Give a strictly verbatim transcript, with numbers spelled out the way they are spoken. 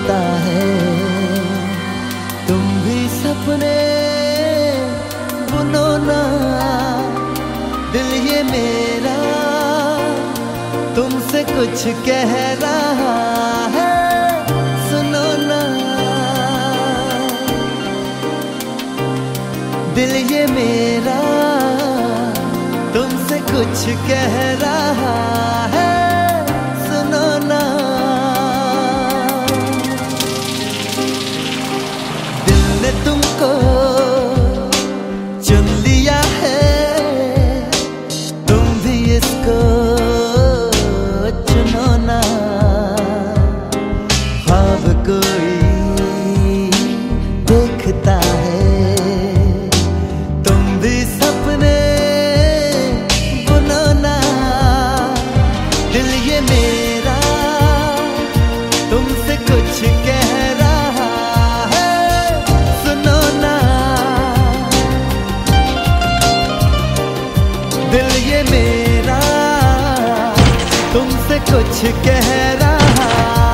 देखता है। तुम भी सपने बुनो ना, दिल ये मेरा तुमसे कुछ कह रहा है, सुनो ना। दिल ये मेरा तुमसे कुछ कह रहा है, सुनो ना। दिल ने तुमको चुन लिया है, तुम भी इसको चुनो ना। ख्वाब कोई देखता है, तुम भी सपने बुनो ना। दिल ये मेरा तुमसे कुछ कह रहा है, सुनो ना। दिल ये मेरा तुमसे कुछ कह रहा